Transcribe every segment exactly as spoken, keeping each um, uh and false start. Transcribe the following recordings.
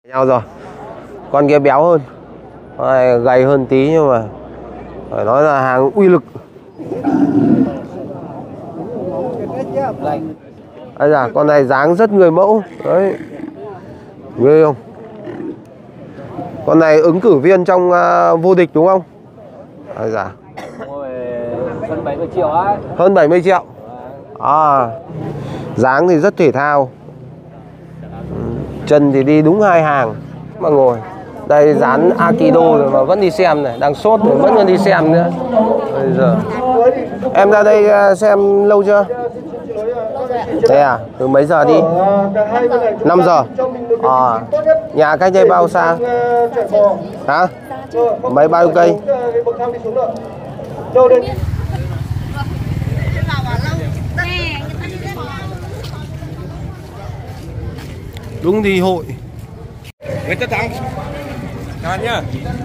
nhau rồi. Con kia béo hơn, con này gầy hơn tí nhưng mà phải nói là hàng uy lực. Đây là con này dáng rất người mẫu đấy, ghê không? Con này ứng cử viên trong uh, vô địch đúng không? Đây là hơn bảy mươi triệu á. Hơn bảy mươi triệu. À, dáng thì rất thể thao. Chân thì đi đúng hai hàng mà ngồi. Đây dán Akido rồi mà vẫn đi xem này, đang sốt rồi vẫn còn đi xem nữa. Bây giờ em ra đây xem lâu chưa? Thế à, từ mấy giờ đi? năm giờ. À, nhà cách đây bao xa? Hả? Mấy bao nhiêu cây? Đúng đi hội. Người tất thắng. Chào nhá.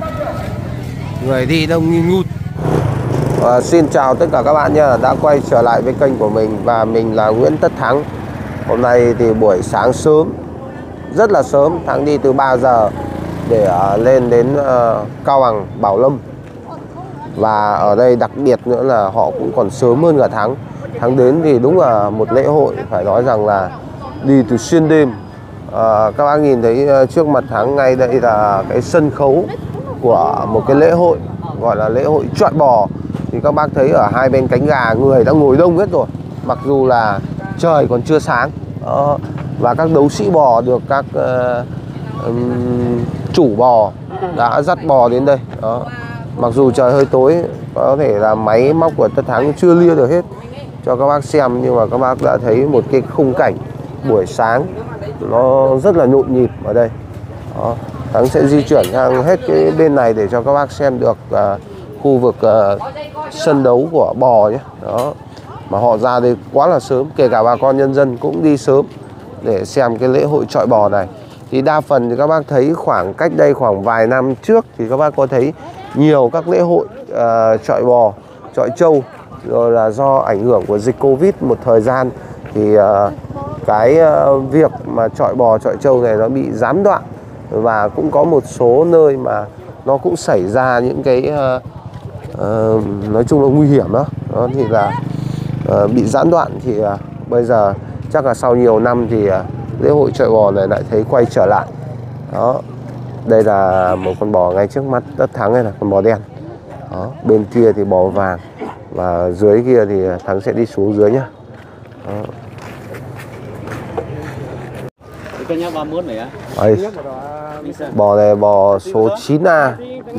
Người đi đông như ngút. À, xin chào tất cả các bạn nhé, đã quay trở lại với kênh của mình và mình là Nguyễn Tất Thắng. Hôm nay thì buổi sáng sớm, rất là sớm, Thắng đi từ ba giờ để uh, lên đến uh, Cao Bằng, Bảo Lâm. Và ở đây đặc biệt nữa là họ cũng còn sớm hơn cả Thắng. Thắng đến thì đúng là một lễ hội, phải nói rằng là đi từ xuyên đêm. Uh, các bác nhìn thấy uh, trước mặt Thắng ngay đây là cái sân khấu của một cái lễ hội gọi là lễ hội chọi bò. Thì các bác thấy ở hai bên cánh gà người đã ngồi đông hết rồi, mặc dù là trời còn chưa sáng. Đó. Và các đấu sĩ bò được các uh, um, chủ bò đã dắt bò đến đây. Đó. Mặc dù trời hơi tối, có thể là máy móc của Tất Thắng chưa lia được hết cho các bác xem, nhưng mà các bác đã thấy một cái khung cảnh buổi sáng nó rất là nhộn nhịp ở đây. Đó. Thắng sẽ di chuyển sang hết cái bên này để cho các bác xem được uh, khu vực uh, sân đấu của bò nhé. Đó. Mà họ ra đây quá là sớm, kể cả bà con nhân dân cũng đi sớm để xem cái lễ hội chọi bò này. Thì đa phần thì các bác thấy khoảng cách đây khoảng vài năm trước thì các bác có thấy nhiều các lễ hội uh, chọi bò, chọi trâu, rồi là do ảnh hưởng của dịch Covid một thời gian thì uh, cái uh, việc mà chọi bò, chọi trâu này nó bị gián đoạn, và cũng có một số nơi mà nó cũng xảy ra những cái uh, uh, nói chung là nguy hiểm đó, đó thì là uh, bị gián đoạn. Thì uh, bây giờ chắc là sau nhiều năm thì uh, lễ hội chọi bò này lại thấy quay trở lại. Đó, đây là một con bò ngay trước mắt Tất Thắng, này là con bò đen. Đó, bên kia thì bò vàng, và dưới kia thì Thắng sẽ đi xuống dưới nhá. Đó. Đây, bò này bò số chín A,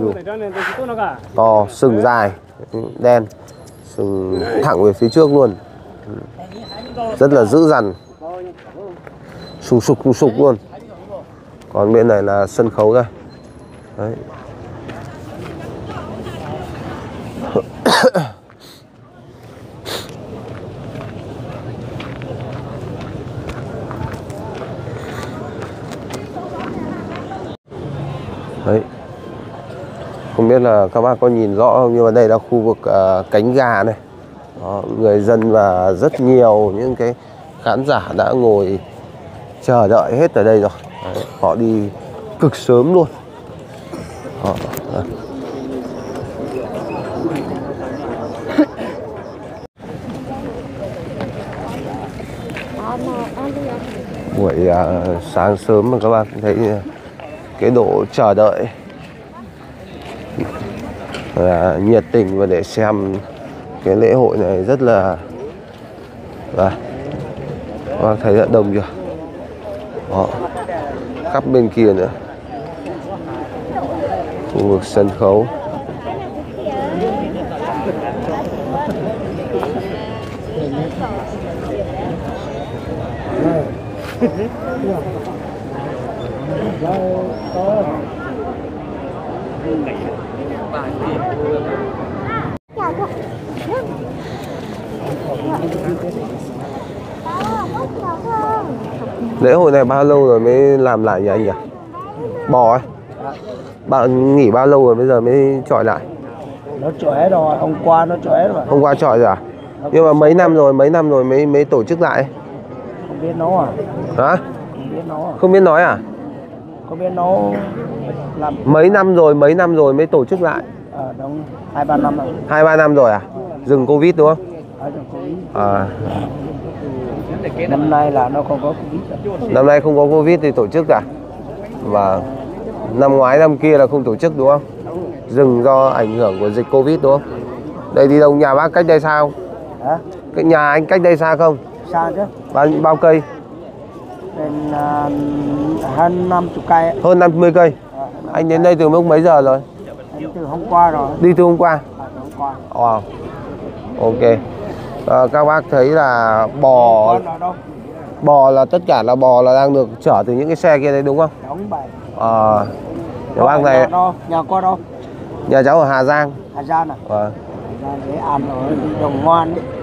to, sừng dài, đen, sừng thẳng về phía trước luôn, rất là dữ dằn, sùng sục sùng sục luôn. Còn bên này là sân khấu đây. Đấy. Đấy. Không biết là các bác có nhìn rõ không, nhưng mà đây là khu vực uh, cánh gà này. Đó, người dân và rất nhiều những cái khán giả đã ngồi chờ đợi hết ở đây rồi. Đấy, họ đi cực sớm luôn. Đó, đấy. Buổi uh, sáng sớm mà các bác thấy cái độ chờ đợi là nhiệt tình, và để xem cái lễ hội này rất là, và các bác thấy đã đông chưa? Đó, khắp bên kia nữa, khu vực sân khấu. Lễ hội này bao lâu rồi mới làm lại nhỉ anh nhỉ? Bò ấy. Bạn nghỉ bao lâu rồi bây giờ mới chọi lại? Nó chọi rồi, hôm qua nó chọi rồi. Hôm qua chọi rồi à? Nhưng mà mấy năm rồi, mấy năm rồi mới mới tổ chức lại? Không biết nó à? Hả? Không biết nó à? Không biết nói à? Có biết nó làm Mấy năm rồi, mấy năm rồi mới tổ chức lại? ờ, đúng hai ba năm rồi. Hai ba năm rồi à? Dừng Covid đúng không? Ở trong Covid. À, Năm nay là nó không có Covid. năm nay không có Covid thì tổ chức à? Và năm ngoái năm kia là không tổ chức đúng không? Dừng do ảnh hưởng của dịch Covid đúng không? Đây đi đâu, nhà bác cách đây xa không? Hả? Cái nhà anh cách đây xa không? Xa chứ. Bao, bao cây? Bên uh, hơn năm chục cây. ấy. Hơn năm mươi cây. Ờ, Anh đến đây từ lúc mấy giờ rồi? Em từ hôm qua rồi. Đi từ hôm qua? À, từ hôm qua. Wow. Ok. À, các bác thấy là bò Con ở đâu? bò là tất cả là bò là đang được chở từ những cái xe kia đấy đúng không? Đúng vậy. À, nhà Con bác ở này, nhà đâu? Nhà con đâu? nhà cháu ở Hà Giang. Hà Giang à? À. Hà Giang để ăn ở Đồng Ngoan ấy.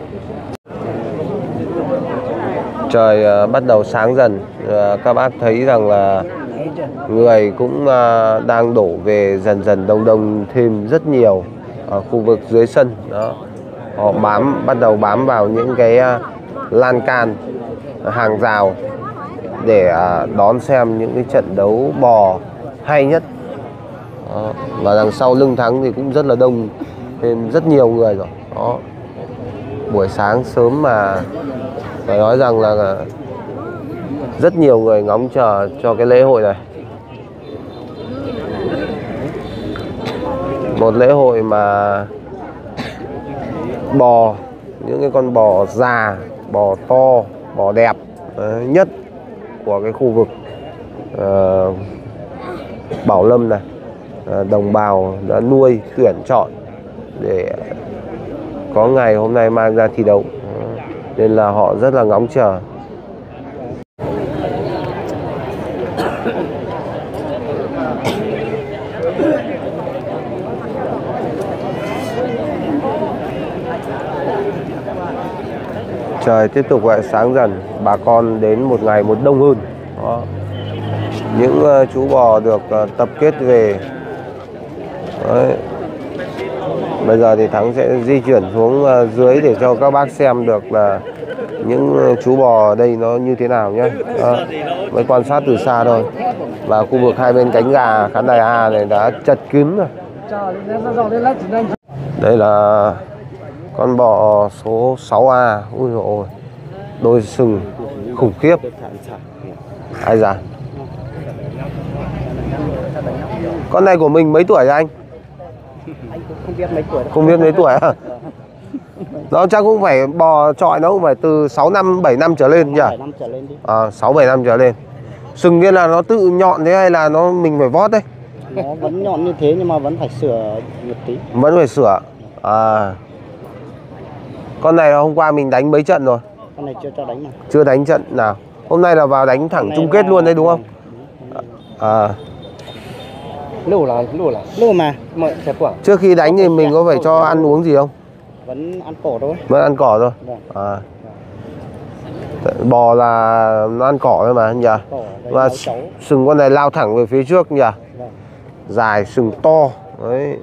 Trời à, bắt đầu sáng dần. À, các bác thấy rằng là Thấy chưa? người cũng à, đang đổ về dần dần đông đông thêm rất nhiều ở khu vực dưới sân đó. Họ bám bắt đầu bám vào những cái à, lan can, hàng rào để à, đón xem những cái trận đấu bò hay nhất đó. Và đằng sau lưng thắng thì cũng rất là đông, thêm rất nhiều người rồi đó. Buổi sáng sớm mà phải nói rằng là rất nhiều người ngóng chờ cho cái lễ hội này. Một lễ hội mà bò, những cái con bò già, bò to, bò đẹp đấy, nhất của cái khu vực uh, Bảo Lâm này, uh, đồng bào đã nuôi tuyển chọn để có ngày hôm nay mang ra thi đấu, nên là họ rất là ngóng chờ. Trời tiếp tục lại sáng dần, bà con đến một ngày một đông hơn đó. Những uh, chú bò được uh, tập kết về. Đấy. Bây giờ thì Thắng sẽ di chuyển xuống uh, dưới để cho các bác xem được là những uh, chú bò ở đây nó như thế nào nhé. Mới quan sát từ xa thôi. Và khu vực hai bên cánh gà khán đài A này đã chật kín rồi. Đây là con bò số sáu A. Ui dồi ôi, đôi sừng khủng khiếp. Ai da. Con này của mình mấy tuổi rồi anh? Anh cũng không biết mấy tuổi đâu. Không biết mấy tuổi à? Nó chắc cũng phải bò trọi, nó cũng phải từ sáu năm, bảy năm trở lên nhỉ? bảy năm trở lên đi. À, sáu bảy năm trở lên. Sừng kia là nó tự nhọn thế hay là nó mình phải vót đấy? Nó vẫn nhọn như thế nhưng mà vẫn phải sửa một tí. Vẫn phải sửa. À. Con này là hôm qua mình đánh mấy trận rồi? Con này chưa cho đánh mà. Chưa đánh trận nào. Hôm nay là vào đánh thẳng chung kết luôn đấy đúng không? À. Lù là lù là lù mà mọi trẻ quả. Trước khi đánh thì mình có phải cho ăn uống gì không? Vẫn ăn cỏ thôi. Vẫn ăn cỏ thôi. À. Bò là nó ăn cỏ thôi mà nhỉ? Và sừng con này lao thẳng về phía trước nhỉ? Dài, sừng to. Đấy.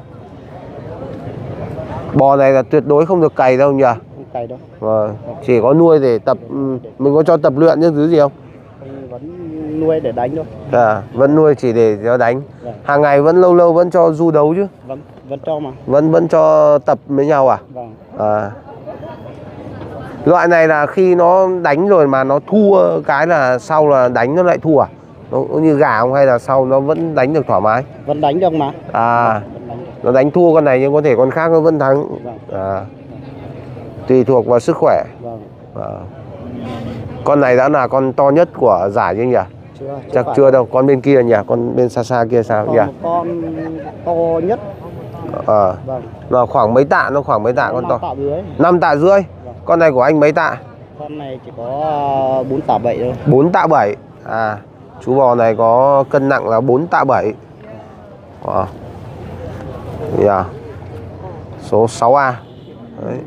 Bò này là tuyệt đối không được cày đâu nhỉ? Không cày đâu. Vâng. Chỉ có nuôi để tập, mình có cho tập luyện những thứ gì không? Vẫn nuôi để đánh thôi. À, vẫn nuôi chỉ để cho đánh. Vâng. Hàng ngày vẫn lâu lâu vẫn cho du đấu chứ? Vâng, vẫn cho mà. Vẫn vẫn cho tập với nhau à? Vâng. À. Loại này là khi nó đánh rồi mà nó thua cái là sau là đánh nó lại thua à? Nó như gà không hay là sau nó vẫn đánh được thoải mái? Vẫn đánh được mà. À. Vâng, đánh được. Nó đánh thua con này nhưng có thể con khác nó vẫn thắng. Vâng. À. Tùy thuộc vào sức khỏe. Vâng. À. Con này đã là con to nhất của giải chứ nhỉ? Chưa, chắc chưa, chưa đâu, con bên kia nhỉ, con bên xa xa kia sao nhỉ? Con to nhất. Ờ. À. Vâng. Nó khoảng mấy tạ, nó khoảng mấy tạ con to? năm tạ rưỡi. năm tạ rưỡi. Vâng. Con này của anh mấy tạ? Con này chỉ có bốn tạ bảy thôi. bốn tạ bảy. À, chú bò này có cân nặng là bốn tạ bảy. Wow. Yeah. Số sáu A. Đấy.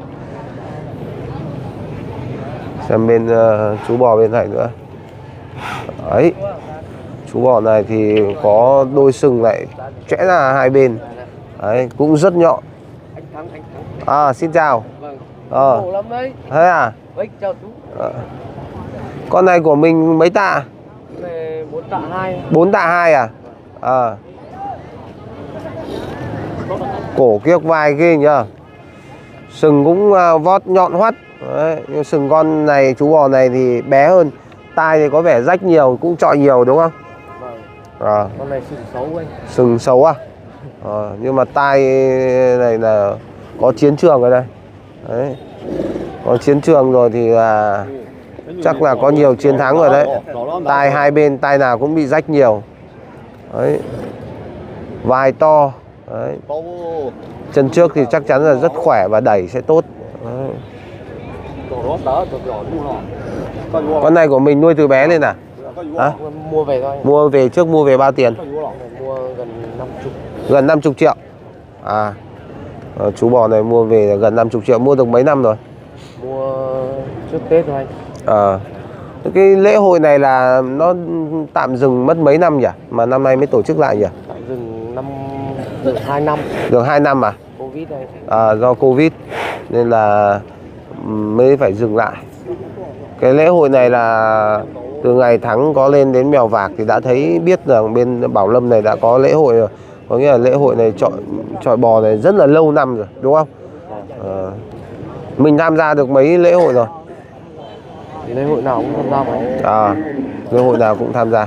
Xem bên uh, chú bò bên này nữa. Đấy. Chú bò này thì có đôi sừng lại chẽ ra hai bên. Đấy, cũng rất nhọn. À, xin chào. Ờ. Thế à? À. Con này của mình mấy tạ? bốn tạ hai. bốn tạ hai à? À. Cổ kiếc vai ghê nhờ. Sừng cũng uh, vót nhọn hoắt. Đấy, nhưng sừng con này, chú bò này thì bé hơn. Tai thì có vẻ rách nhiều, cũng trọi nhiều đúng không? Vâng. À. Con này sừng xấu anh. Sừng xấu à? À, nhưng mà tai này là có chiến trường rồi đây. Đấy. Có chiến trường rồi thì là chắc là có nhiều chiến thắng rồi đấy. Tai hai bên, tai nào cũng bị rách nhiều. Đấy. Vai to. Đấy. Chân trước thì chắc chắn là rất khỏe và đẩy sẽ tốt. Đấy. Con này của mình nuôi từ bé lên à? Hả? Mua về thôi. Mua về trước mua về bao tiền? Mua gần năm mươi. Gần năm mươi triệu. À. Ờ, chú bò này mua về là gần năm mươi triệu, mua được mấy năm rồi? Mua trước Tết thôi anh. Ờ. Cái lễ hội này là nó tạm dừng mất mấy năm nhỉ? Mà năm nay mới tổ chức lại nhỉ? Tạm dừng năm được hai năm. Được hai năm à? Covid này. À, do Covid nên là mới phải dừng lại. Cái lễ hội này là từ ngày Thắng có lên đến Mèo Vạc thì đã thấy biết rằng bên Bảo Lâm này đã có lễ hội rồi. Có nghĩa là lễ hội này chọi chọi bò này rất là lâu năm rồi, đúng không? À, mình tham gia được mấy lễ hội rồi? Thì lễ hội nào cũng tham gia mà. À, lễ hội nào cũng tham gia.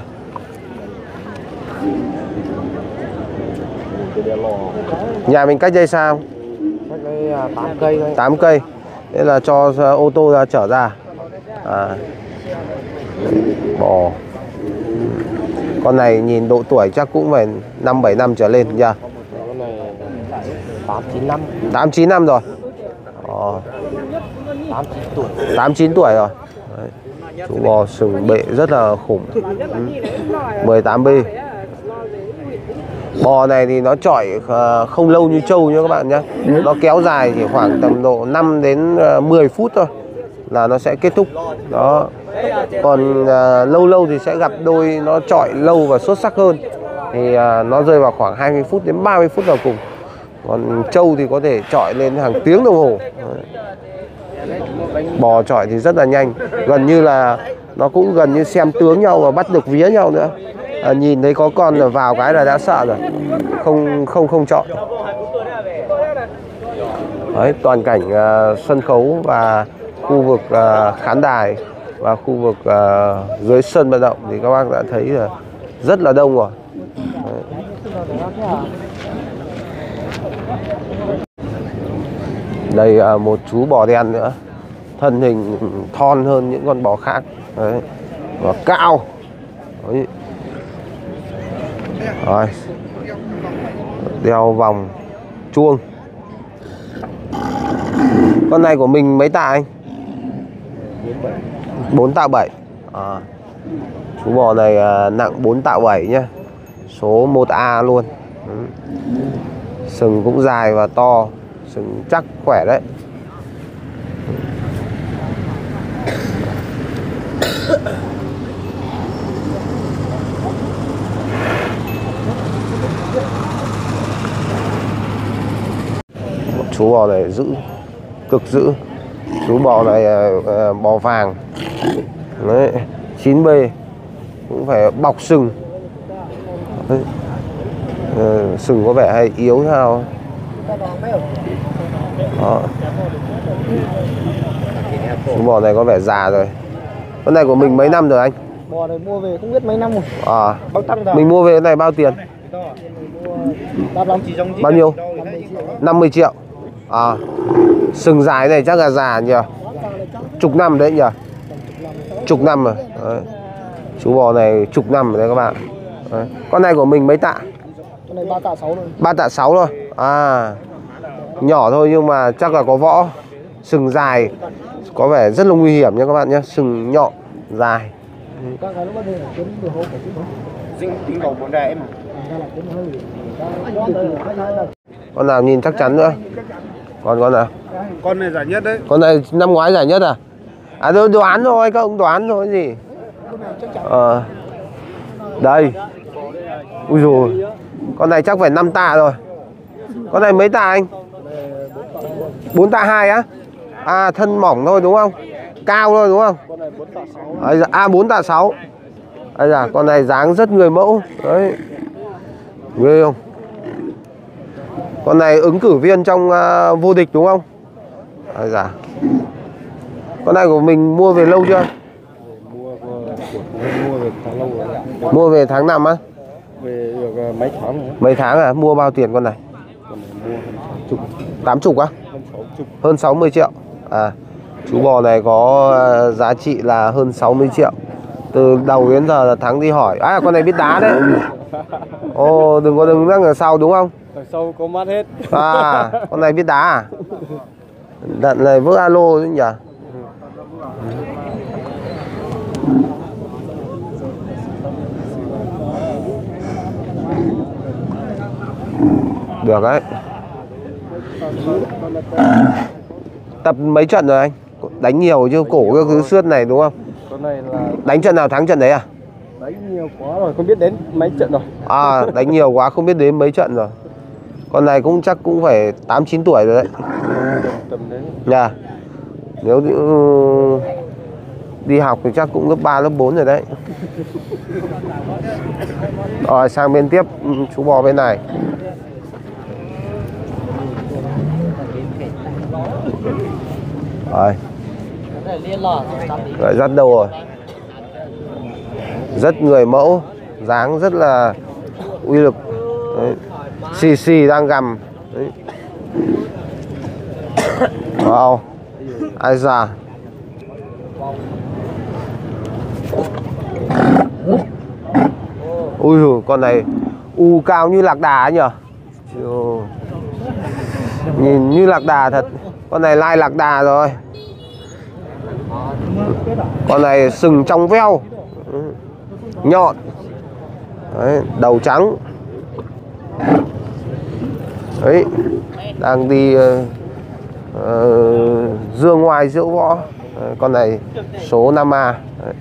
Nhà mình cách đây sao? Cách đây tám cây thôi. tám cây. Thế là cho ô tô ra chở ra. À. Bò. Con này nhìn độ tuổi chắc cũng phải năm bảy năm trở lên nha. Con này tám chín năm. tám chín năm rồi. Ờ. tám chín tuổi. tám chín tuổi rồi. Đấy. Chú bò sừng bệ rất là khủng. Ừ. mười tám B. Bò này thì nó chọi không lâu như trâu nha các bạn nhé. Nó kéo dài chỉ khoảng tầm độ năm đến mười phút thôi là nó sẽ kết thúc. Đó. Còn uh, lâu lâu thì sẽ gặp đôi nó chọi lâu và xuất sắc hơn. Thì uh, nó rơi vào khoảng hai mươi phút đến ba mươi phút vào cùng. Còn trâu thì có thể chọi lên hàng tiếng đồng hồ. Đấy. Bò chọi thì rất là nhanh. Gần như là nó cũng gần như xem tướng nhau và bắt được vía nhau nữa. À, nhìn thấy có con là vào cái là đã sợ rồi. Không không không chọn. Đấy, toàn cảnh uh, sân khấu và khu vực uh, khán đài và khu vực uh, dưới sân vận động thì các bác đã thấy là rất là đông rồi. Đấy. Đây uh, một chú bò đen nữa, thân hình thon hơn những con bò khác. Đấy. Và cao. Đấy. Rồi. Đeo vòng chuông. Con này của mình mấy tạ anh? bốn tạ bảy. À. Chú bò này à, nặng bốn tạ bảy nhá. Số một A luôn. Ừ. Sừng cũng dài và to, sừng chắc khỏe đấy. Chú bò này giữ, cực giữ. Chú bò này uh, bò vàng. Đấy, chín B cũng phải bọc sừng. Đấy. Uh, sừng có vẻ hay yếu sao. Đó. Chú bò này có vẻ già rồi. Con này của mình mấy năm rồi anh? Bò này mua về không biết mấy năm rồi. À, Bác tăng rồi. mình mua về cái này bao tiền? Bao nhiêu? năm mươi triệu. À, sừng dài này chắc là già nhỉ? Chục năm đấy nhỉ? Chục năm rồi. Đấy. Chú bò này chục năm rồi đấy các bạn. Đấy. Con này của mình mấy tạ? Con này ba tạ sáu rồi. ba tạ sáu rồi. À, nhỏ thôi nhưng mà chắc là có võ. Sừng dài, có vẻ rất là nguy hiểm nha các bạn nhé. Sừng nhọn, dài. Con nào nhìn chắc chắn nữa? Còn con nào? Con này giải nhất đấy. Con này năm ngoái giải nhất à? À tôi đoán thôi, các ông đoán thôi gì. Ờ. Đây. Ui dồi. Con này chắc phải năm tạ rồi. Con này mấy tạ anh? bốn tạ hai á? À thân mỏng thôi đúng không? Cao thôi đúng không? À bốn tạ sáu. Ây da, con này dáng rất người mẫu. Đấy. Ghê không? Con này ứng cử viên trong uh, vô địch đúng không? Ây da. Con này của mình mua về lâu chưa? Mua mua về tháng lâu rồi. Mua về tháng năm á? Về được mấy tháng rồi. Mấy tháng à? Mua bao tiền con này? Con này mua hơn chục. tám chục á? Hơn sáu chục. Hơn sáu mươi triệu. À, chú bò này có uh, giá trị là hơn sáu mươi triệu. Từ đầu đến giờ là Thắng đi hỏi. À, con này biết đá đấy. Ồ, đừng có đứng ở sau đúng không? Ở sau có mắt hết. À, con này biết đá à? Đợt này vỡ alo chứ nhỉ? Được đấy. Tập mấy trận rồi anh? Đánh nhiều chứ, cổ cái thứ xước này đúng không? Con này là Đánh trận nào thắng trận đấy à? đánh nhiều quá rồi, không biết đến mấy trận rồi. À, đánh nhiều quá không biết đến mấy trận rồi. Con này cũng chắc cũng phải tám chín tuổi rồi đấy. Tầm đấy. Nhà. Nếu uh, đi học thì chắc cũng lớp ba, lớp bốn rồi đấy. Rồi sang bên tiếp, chú bò bên này. Rồi. Rồi dắt đầu rồi. Rất người mẫu, dáng rất là uy lực. Đấy. Xì xì đang gầm. Đấy. Wow. Ai da. Ui dồi, con này u cao như lạc đà ấy nhỉ. Nhìn như lạc đà thật. Con này lai lạc đà rồi. Con này sừng trong veo. Nhọn. Đấy, đầu trắng. Đấy, đang đi uh, uh, dương ngoài diễu võ. Đấy, con này số năm A. Đấy.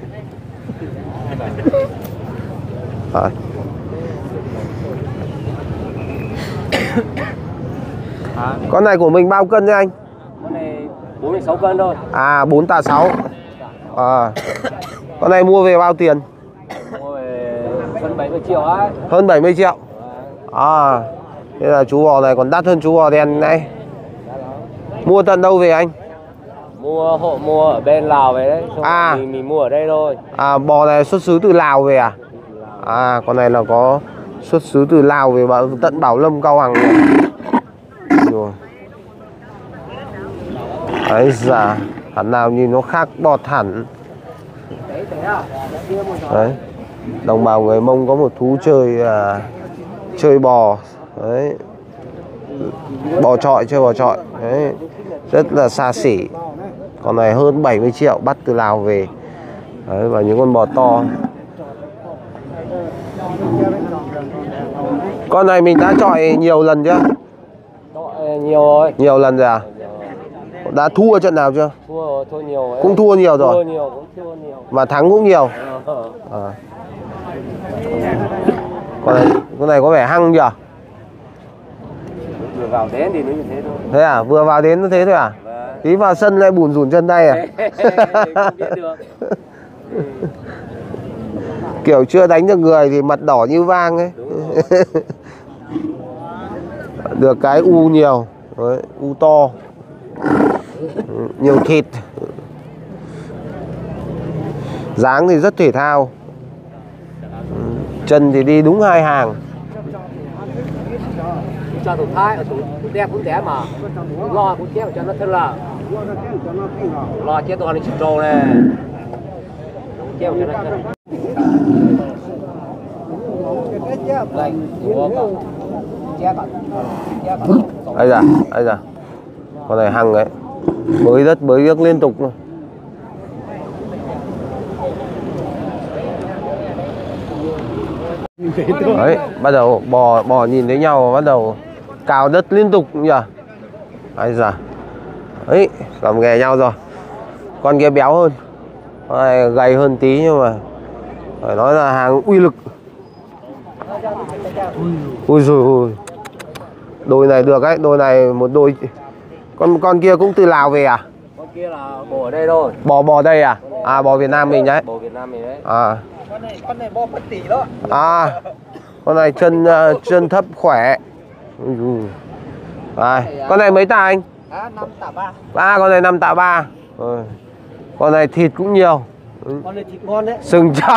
Đấy. Con này của mình bao cân đấy anh? Con này bốn mươi sáu cân thôi. À, bốn tạ sáu. À. Con này mua về bao tiền? Mua về hơn bảy mươi triệu ấy. Hơn bảy mươi triệu. À, thế là chú bò này còn đắt hơn chú bò đen này. Mua tận đâu về anh? Mua hộ mua ở bên Lào về đấy. Xong À. mình, mình mua ở đây thôi. À, bò này xuất xứ từ Lào về à? À, con này là có xuất xứ từ Lào về bảo, tận Bảo Lâm, Cao Bằng này. Rồi. Đấy dạ, hẳn nào nhìn nó khác bọt hẳn. Đấy. Đồng bào người Mông có một thú chơi à, chơi bò. Đấy. Bò trọi, chơi bò trọi. Đấy. Rất là xa xỉ. Con này hơn bảy mươi triệu bắt từ Lào về. Đấy, và những con bò to. Con này mình đã chọi nhiều lần chưa? Chọi nhiều rồi. Nhiều lần rồi à? Đã thua trận nào chưa? Thua rồi, thua nhiều ấy. Cũng thua nhiều rồi. Thua nhiều, cũng thua nhiều. Mà thắng cũng nhiều. À. Con này, con này có vẻ hăng nhỉ? Vừa vào đến thì nó như thế thôi. Thế à? Vừa vào đến nó thế thôi à? Vâng. Tí vào sân lại bùn rủn chân tay à? Không biết được. Kiểu chưa đánh được người thì mặt đỏ như vang ấy. Được cái u nhiều. Đấy, u to. Nhiều thịt. Dáng thì rất thể thao. Chân thì đi đúng hai hàng. Cho thủ thái ở thủ đẹp cũng đẹp mà. Lo cũng chết cho nó thân là. Lo chết toàn đi chụp trâu này. Chết cho nó thân. Ây da, ây da. Con này hăng đấy. Bới đất, bới nước liên tục. Đấy, bắt đầu bò bò nhìn thấy nhau bắt đầu cào đất liên tục nhỉ. Ây da. Đấy, làm ghè nhau rồi. Con kia béo hơn. Con này gầy hơn tí nhưng mà phải nói là hàng uy lực. Ui giời ơi. Đôi này được đấy, đôi này một đôi. Con con kia cũng từ Lào về à? Con kia là bò ở đây thôi. Bò bò đây à? À bò Việt Nam mình đấy. Bò Việt Nam mình đấy. À. này con này bo phân tỷ đó. À, con này chân uh, chân thấp khỏe. Đây, con này mấy tạ anh? À, năm tạ ba. À, con này năm tạ ba. Rồi. Con này thịt cũng nhiều. Con này thịt ngon đấy. Sừng trong.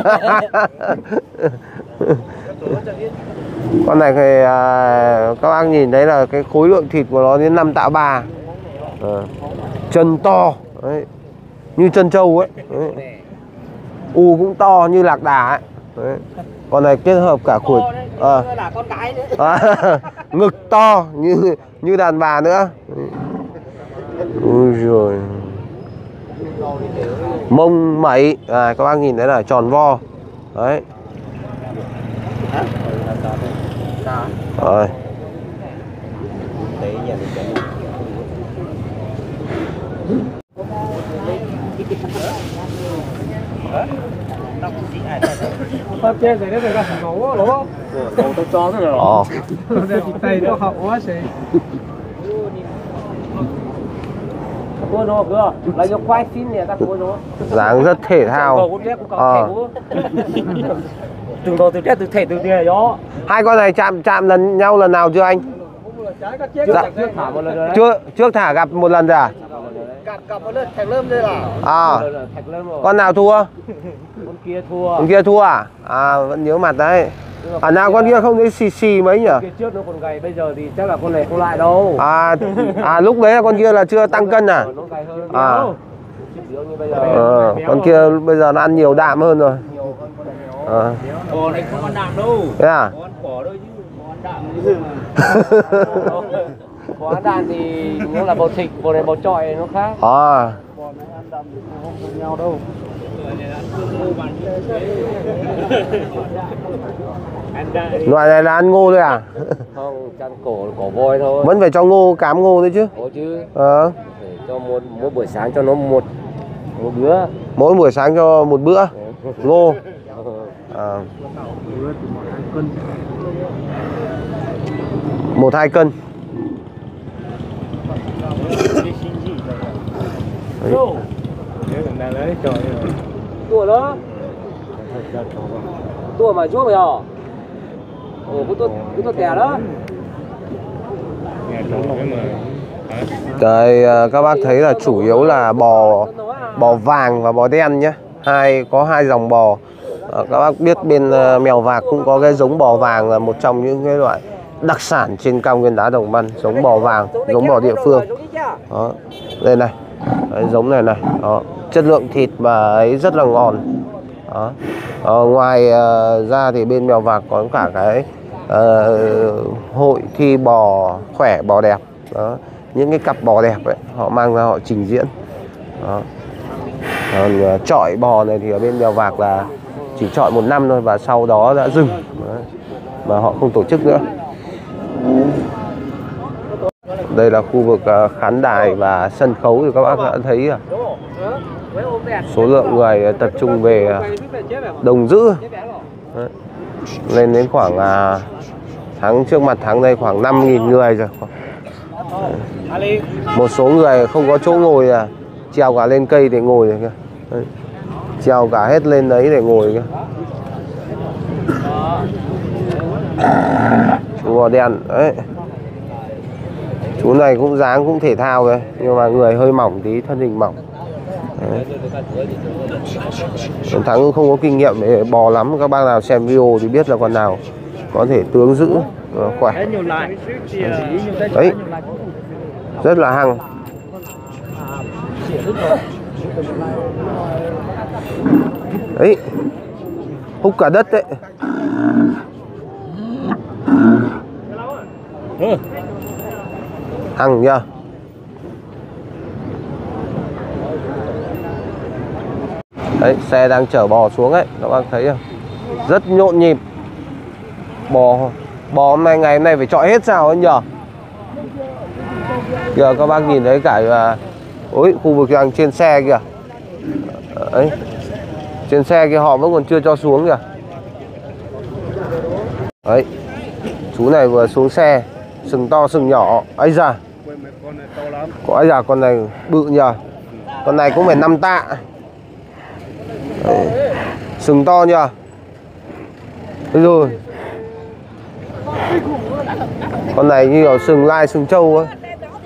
Con này thì à, các bác nhìn thấy là cái khối lượng thịt của nó đến năm tạ ba. À, chân to đấy, như chân trâu ấy. Đấy. U cũng to như lạc đà ấy. Đấy. Con này kết hợp cả khuỷu à. Là con cái nữa. À, ngực to như như đàn bà nữa. Ui giời. Mông mẩy à, các bác nhìn thấy là tròn vo đấy. Rồi. Pháp trên này nó là ngấu lỗ. Ngấu to to rồi. Ờ. Tay nó hậu quá sẽ. Cô nó cơ, là do quay phim này các cô nó. Dáng rất thể thao. Ờ. Từng đồ từ chết từ thể từ tiền đó. Hai con này chạm chạm lần nhau lần nào chưa anh? Dạ. Trước thả một lần rồi đấy. Trước trước thả gặp một lần rồi à? Gặp gặp một lần thạch lâm đây là. À. Con nào thua? Con kia thua. Con kia thua à? À, vẫn nhớ mặt đấy. À nào con kia không thấy xì xì mấy nhỉ? Kia trước nó còn gầy, bây giờ thì chắc là con này không lại đâu. À, à lúc đấy là con kia là chưa tăng cân à? Nó gầy hơn. À. Như bây giờ. Ờ, con kia bây giờ nó ăn nhiều đạm hơn rồi. À. Bò này không ăn đạm đâu. Thế à? Bò ăn cỏ thôi chứ, bò ăn đạm chứ. Bò ăn đạm thì nó là bò thịt, bò này bò chọi nó khác. À. Bò này ăn đạm thì không cùng nhau đâu. Loại này là ăn ngô thôi à? Không, chăn cổ cổ voi thôi. Vẫn phải cho ngô cám ngô đấy chứ. Có chứ. Ờ. Để cho một mỗi buổi sáng cho nó một một bữa. Mỗi buổi sáng cho một bữa ngô. À. Một hai cân. Tua đó. Tua mà chúa mày hả? Ồ, cái tua cái tua tè đó. Đây các bác thấy là chủ yếu là bò bò vàng và bò đen nhé. Hai có hai dòng bò. À, các bác biết bên uh, Mèo Vạc cũng có cái giống bò vàng là một trong những cái loại đặc sản trên cao nguyên đá Đồng Văn, giống bò vàng, giống bò địa phương. Đó. Đây này. Đấy, giống này này. Đó. Chất lượng thịt mà ấy rất là ngon. Đó. Ờ, ngoài uh, ra thì bên Mèo Vạc có cả cái uh, hội thi bò khỏe bò đẹp. Đó. Những cái cặp bò đẹp ấy, họ mang ra họ trình diễn. Đó. Còn uh, chọi bò này thì ở bên Mèo Vạc là chỉ chọi một năm thôi và sau đó đã dừng. Đó. Mà họ không tổ chức nữa. Đây là khu vực uh, khán đài và sân khấu thì các bác đã thấy à. Số lượng người tập trung về đông dữ. Đấy. Lên đến khoảng à, tháng trước mặt tháng đây khoảng năm nghìn người rồi. Đấy. Một số người không có chỗ ngồi à, trèo cả lên cây để ngồi rồi kìa. Đấy. Trèo cả hết lên đấy để ngồi kìa. Chú bò đen đấy. Chú này cũng dáng cũng thể thao đấy, nhưng mà người hơi mỏng tí, thân hình mỏng. Thắng cũng không có kinh nghiệm để bò lắm, các bác nào xem video thì biết là con nào có thể tướng giữ khỏe. Đấy, rất là hăng. Đấy, húc cả đất đấy. Hăng nhá. Đấy, xe đang chở bò xuống ấy, các bác thấy không? Rất nhộn nhịp. Bò bò hôm nay ngày hôm nay phải chọi hết sao ấy nhờ. Giờ các bác nhìn thấy cả là ôi, khu vực đang trên xe kìa. Đấy. Trên xe kia họ vẫn còn chưa cho xuống kìa. Đấy. Chú này vừa xuống xe, sừng to sừng nhỏ. Ấy da. Có ấy da, con này bự nhờ. Con này cũng phải năm tạ. Đấy. Sừng to nhờ. Đây rồi. Con này như kiểu sừng lai sừng trâu ấy.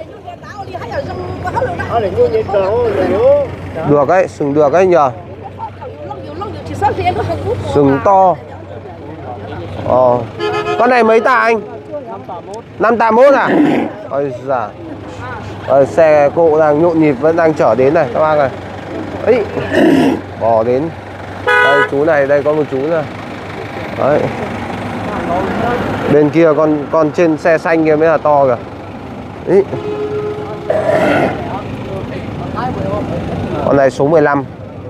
Được ấy, sừng được ấy nhờ. Sừng to. Ờ. Con này mấy tạ anh? năm tạ mốt à? Ôi giời. Ờ, xe cộ đang nhộn nhịp vẫn đang chở đến này các bác này. Ấy. Bò đến. Đây chú này, đây có một chú nữa. Đấy. Bên kia con con trên xe xanh kia mới là to kìa. Ý. Con này số mười lăm.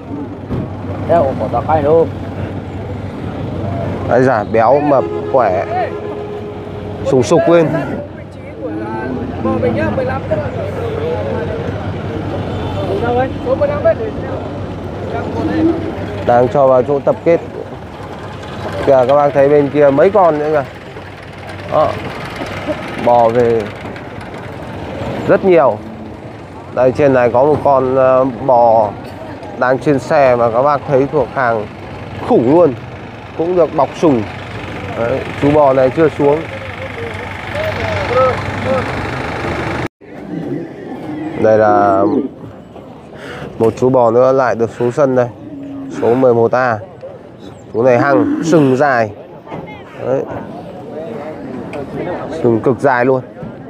Đấy giả béo mập khỏe. Sùng sục lên. Đang cho vào chỗ tập kết. Kìa các bác thấy bên kia mấy con nữa kìa. Đó. Bò về rất nhiều. Đây trên này có một con bò đang trên xe mà các bác thấy thuộc hàng khủng luôn. Cũng được bọc sùng. Đấy, chú bò này chưa xuống. Đây là một chú bò nữa lại được xuống sân đây. Số mười một A. Chú này hăng, sừng dài. Đấy. Sừng cực dài luôn.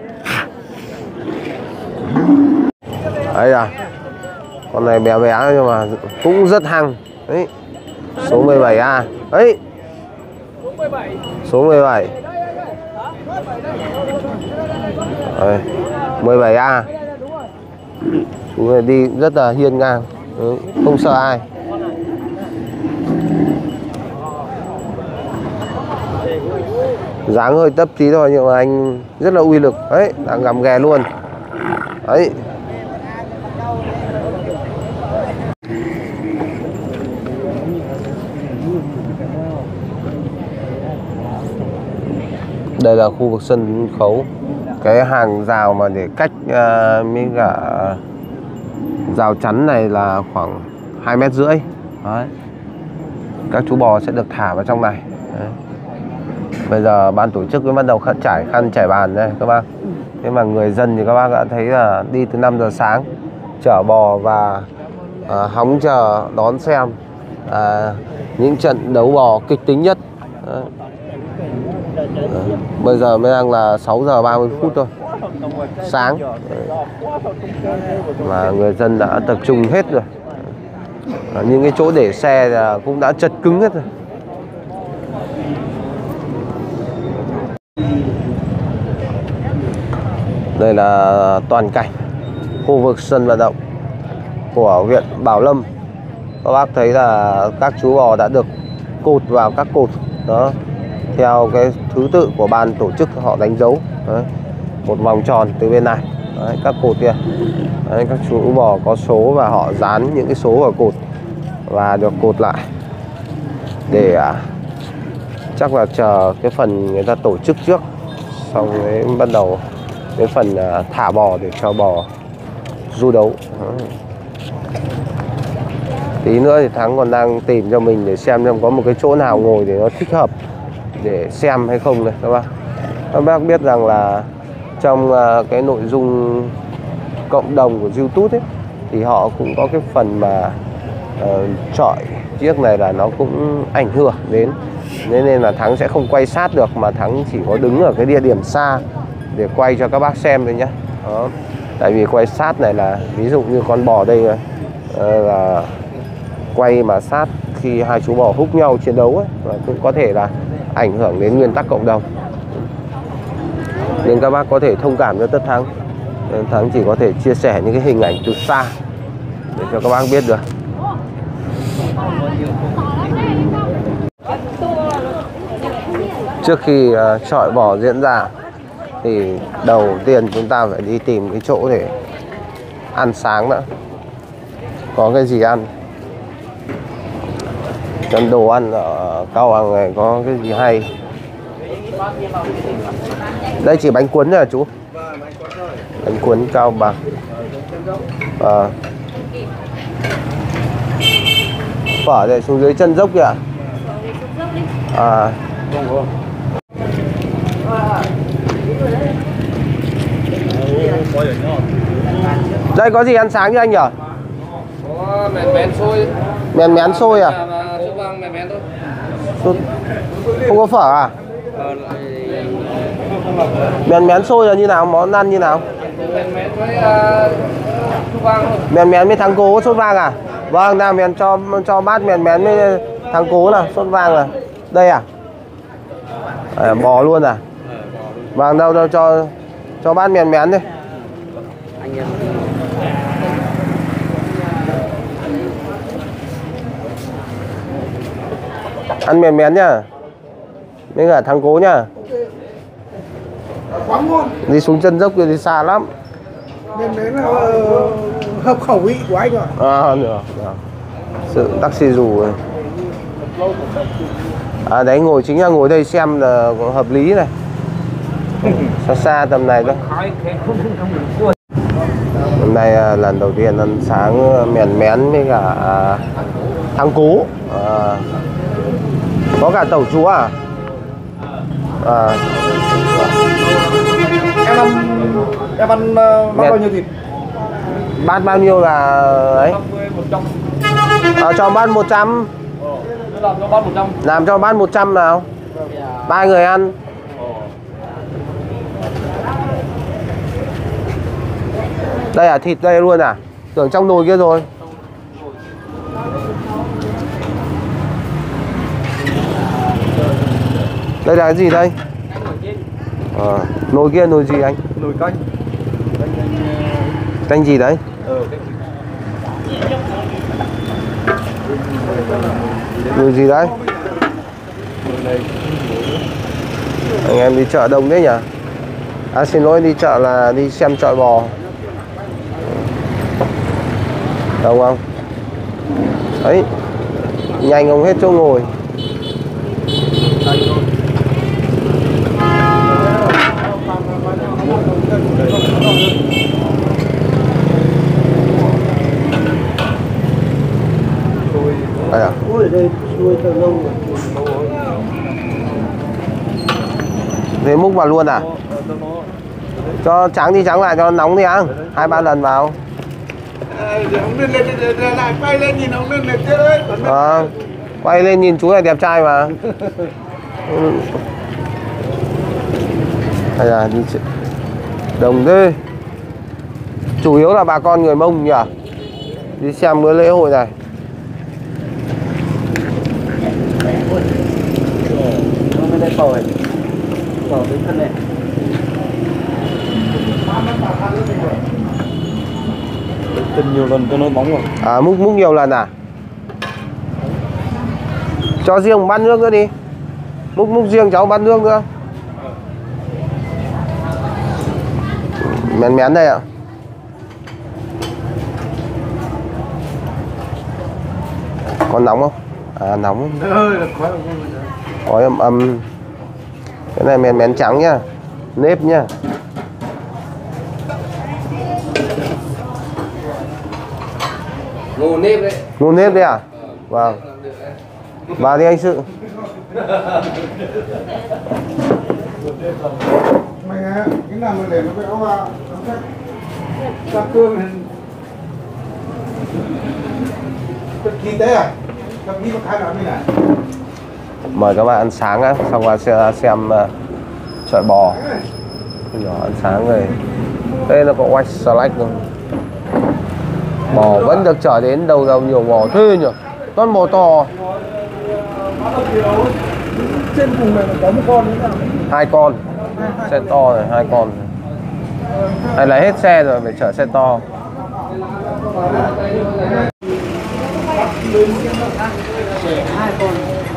Đấy à. Con này bé bé nhưng mà cũng rất hăng. Đấy. Số mười bảy A. Đấy. Số mười bảy. Đấy. mười bảy A. Chú này đi rất là hiên ngang. Đấy. Không sợ ai. Dáng hơi tấp tí thôi nhưng mà anh rất là uy lực. Đấy, đang gầm ghè luôn. Đấy. Đây là khu vực sân khấu. Cái hàng rào mà để cách uh, với cả rào chắn này là khoảng hai mét rưỡi. Đấy. Các chú bò sẽ được thả vào trong này. Đấy. Bây giờ ban tổ chức mới bắt đầu khăn trải khăn trải bàn đây các bác. Thế mà người dân thì các bác đã thấy là đi từ năm giờ sáng chở bò và à, hóng chờ đón xem à, những trận đấu bò kịch tính nhất. Đấy. Đấy. Bây giờ mới đang là sáu giờ ba mươi phút thôi sáng. Đấy. Mà người dân đã tập trung hết rồi. À, những cái chỗ để xe cũng đã chật cứng hết rồi. Đây là toàn cảnh khu vực sân vận động của huyện Bảo Lâm. Các bác thấy là các chú bò đã được cột vào các cột đó theo cái thứ tự của ban tổ chức họ đánh dấu. Đấy. Một vòng tròn từ bên này. Đấy, các cột kia. Đấy, các chú bò có số và họ dán những cái số vào cột và được cột lại để à, chắc là chờ cái phần người ta tổ chức trước, xong mới bắt đầu cái phần à, thả bò để cho bò du đấu. Đó. Tí nữa thì Thắng còn đang tìm cho mình để xem xem có một cái chỗ nào ngồi để nó thích hợp để xem hay không này các bác. Các bác biết rằng là trong à, cái nội dung cộng đồng của YouTube ấy, thì họ cũng có cái phần mà uh, chọi chiếc này là nó cũng ảnh hưởng đến, nên nên là Thắng sẽ không quay sát được, mà Thắng chỉ có đứng ở cái địa điểm xa để quay cho các bác xem thôi nhé. Đó. Tại vì quay sát này là ví dụ như con bò đây uh, là quay mà sát khi hai chú bò húc nhau chiến đấu ấy, và cũng có thể là ảnh hưởng đến nguyên tắc cộng đồng, nên các bác có thể thông cảm cho Tất Thắng. Thắng chỉ có thể chia sẻ những cái hình ảnh từ xa để cho các bác biết được. Trước khi uh, chọi bò diễn ra thì đầu tiên chúng ta phải đi tìm cái chỗ để ăn sáng nữa. Có cái gì ăn? Cái đồ ăn ở Cao Bằng này có cái gì hay? Đây chỉ bánh cuốn thôi à chú? Bánh cuốn Cao Bằng. À. phở này xuống dưới chân dốc kìa. À. Đây có gì ăn sáng cho anh nhỉ? Có mèn mén xôi. Mèn mén xôi à? Sốt vang mèn mén thôi. Không có phở à? Mèn mén xôi là như nào? Món ăn như nào? Mèn mén với sốt vang thôi. Mèn mén với thắng cố sốt vang à? Vâng, nào mèn cho cho bát mèn mén với thắng cố nào, sốt vang là đây à? À, bò luôn à? Vâng, đâu đâu cho cho bát mèn mén đi. Ăn mèn mén nhá. Với cả thắng cố nhá. Đi xuống chân dốc kia thì xa lắm. Mèn mén là hợp khẩu vị của anh rồi. À, được, được. Sự taxi dù này. À đấy, ngồi chính là ngồi đây xem là hợp lý này. Xa xa tầm này thôi. Hôm nay à, lần đầu tiên ăn sáng mèn mén với cả à, thắng cố. À, có cả tẩu chúa à? À. Em ăn em ăn uh, bát bao nhiêu thịt? Bát bao nhiêu là ấy? À, cho bát một trăm. Làm cho bát một trăm. Làm cho bát một trăm nào. Ba người ăn. Đây à, thịt đây luôn à? Tưởng trong nồi kia rồi. Đây là cái gì đây? À, nồi kia nồi gì anh? Nồi canh. Canh gì đấy? Ờ, Nồi gì đấy? Anh em đi chợ đông đấy nhỉ? À xin lỗi, đi chợ là đi xem chọi bò. Đông không? Đấy. Nhanh không hết chỗ ngồi. Đây à? Thế múc vào luôn à? Cho trắng đi trắng lại cho nóng đi ăn. Hai ba lần vào. Quay lên nhìn ông lên này chết ơi. À, quay lên nhìn chú này đẹp trai mà. Hay là đi đông thế. Chủ yếu là bà con người Mông nhỉ? Đi xem bữa lễ hội này. Đây phở này. Phở với thân này. Từng nhiều lần cho nó bóng rồi. À, múc múc nhiều lần à? Cho riêng một bát nước nữa đi. Múc múc riêng cháu bát nước nữa. Mén mén đây ạ. Còn nóng không? À nóng. Khói ầm ầm. Cái này mén mén trắng nhá. Nếp nhá. Ngô nếp đấy. Ngô nếp đấy à? Vâng. Vào đi anh Sự. Mày à, cái nào mà để nó béo vào, nó ra cương cất thịt đấy à? Cất thịt có khai nào như này? Mời các bạn ăn sáng á, xong qua xem, xem uh, chọi bò. Nhỏ ăn sáng rồi. Đây là có white select rồi. Bò vẫn được chở đến đầu đầu nhiều bò thế nhỉ? Con bò to. Trên vùng này có một con nữa nào? Hai con. Xe to rồi, hai con. Hay là hết xe rồi phải chở xe to. Hai con.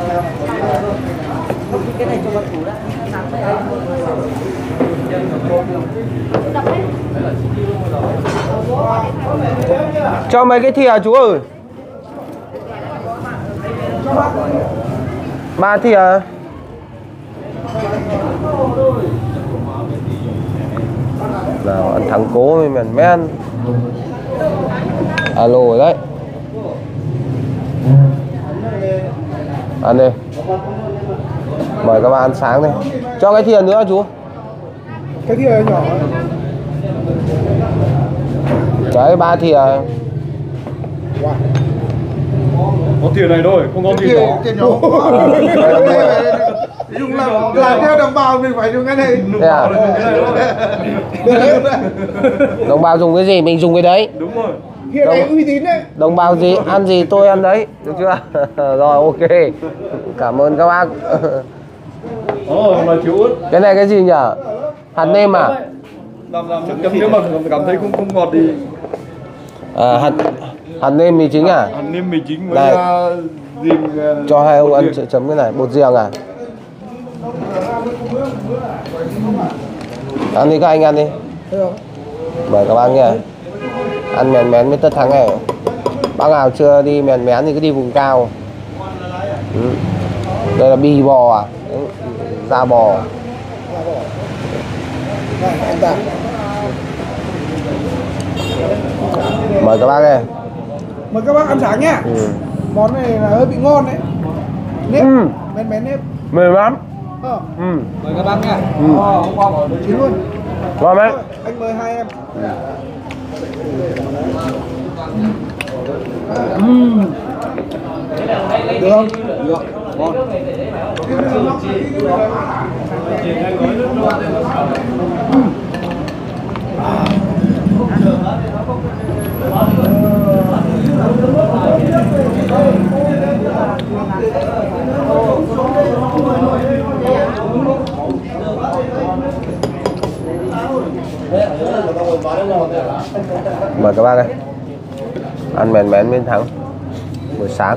Cái này cho vào tủ đã. Cho mấy cái thìa chú ơi. Ba thìa. Nào ăn thắng cố với mèn men. Alo rồi đấy. Ăn đi. Mời các bạn ăn sáng đây. Cho cái thìa nữa chú. Cái thìa nhỏ. Đấy, ba thìa. Wow. Có thìa này thôi, không có thìa nhỏ. Thìa nhỏ. Dùng làm làm theo đồng bào mình phải dùng cái này. Thế à? Đồng bào dùng cái gì mình dùng cái đấy. Đúng rồi. Thìa này uy tín đấy. Đồng bào gì ăn gì tôi ăn đấy, được chưa? Rồi, ok. Cảm ơn các bác. Ồ, là chú út. Cái này cái gì nhỉ? Hạt nêm à? Làm làm chấm nếu mà cảm thấy không không ngọt thì À, hạt hạt nêm mì chính à? hạt nêm mì chính với Này. uh, riêng uh, Cho hai ông ăn chấm cái này, bột riềng à? Ăn đi các anh ăn đi. Mời các bác nha. Ăn mèn mén với Tất Thắng này. Bác nào chưa đi mèn mén thì cứ đi vùng cao. Ừ. Đây là bì bò à? Đấy. Da bò. Mời các bác đây. Mời các bác ăn sáng nhá. Ừ. Món này là hơi bị ngon đấy. Nếp, Ừ. mén mén nếp. Mềm lắm. Ờ, Ừ. Mời các bác nha. Ừ. ờ, hôm qua bảo chín luôn. Ngon đấy. Anh mời hai em. Được không? Được. Ngon. Mời các bác đây. Ăn mèn mén miên Thắng buổi sáng.